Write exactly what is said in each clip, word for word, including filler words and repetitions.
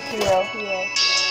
feel.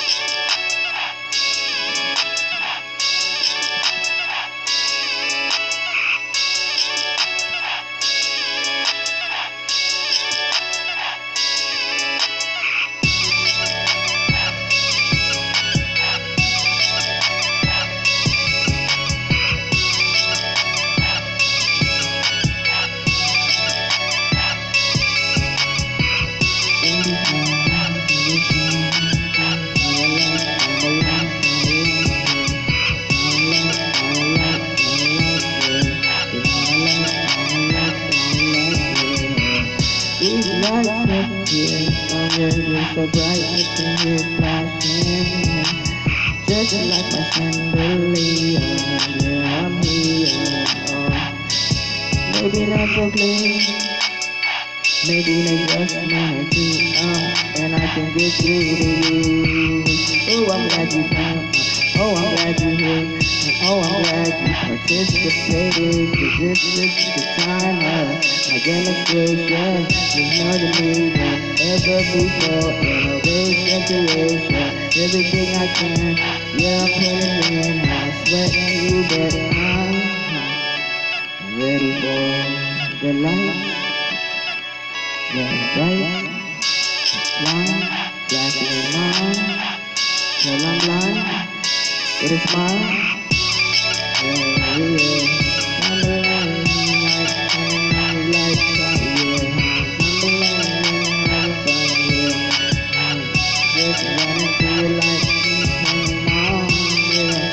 These lights up here, oh yeah, you're so bright, I can hear flashing. Just like my chandelier, yeah, I'm here. Oh, maybe not so clean, maybe they just wanna do uh, and I can get through to you. Oh, I'm glad you came. Oh, I'm glad you're here. And oh, I'm glad you participated. Cause this is the time of my demonstration. There's more to me than ever before. In a race situation, everything I can. Yeah, I'm putting in. I sweat you, but I'm ready for the lights. Yeah, bright line, flashing in mine. Till I'm blind with a smile. Yeah, yeah. I'm the line, like, I'm the lights out, yeah. I'm the line, I'm the fire, yeah. Just running through your life, come on, yeah.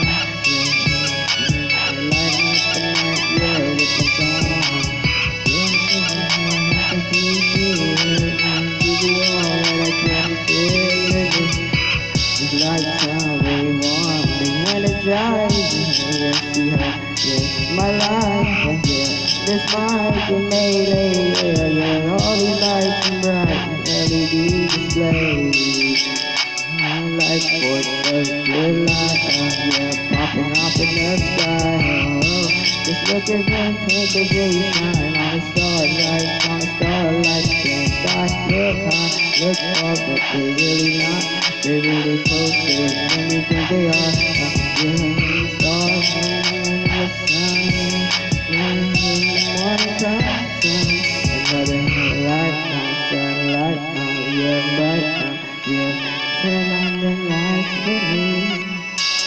Yeah, lighting up the night, yeah, with my song. Yeah, this is how I have to be, yeah. Give you all that I can feel. These lights are very warm, they energize me, yeah, see how, yeah, my life, and yeah, this mic and melee, yeah, yeah, all these lights and bright L E D displays, I like Fourth of July, uh, yeah, popping off in the sky, oh, just look at them twinkle, they shine on the starlight, on the starlight, can't stop, look high, look up, but they really not. They really closer than you think they are. Uh, yeah, stars in the sun. Yeah, in the morning time, sun. Another light now, sunlight now. Yeah, bright now. Yeah, turn on the lights for me.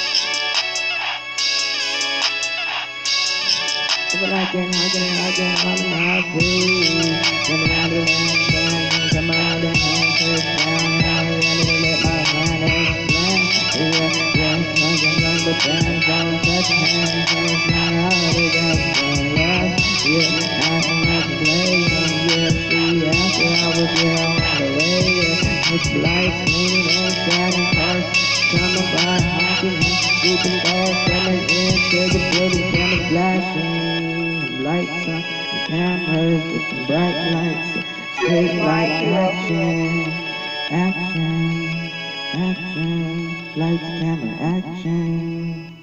But I can, I can, I can, I'm not free. Running out of hand, come around and hand, push down, running let my mind explain. Yeah, yeah, I can run, but then don't touch hands, so it's not how they got done. Yeah, yeah, I can let you play, yeah, see, after I was here on the way, yeah, with lights, leaning and shining cars, coming by, honking, swooping cars, coming in, to the building, cameras flashing. Lights on the cameras with the bright lights, straight light action, action, action, lights, camera, action.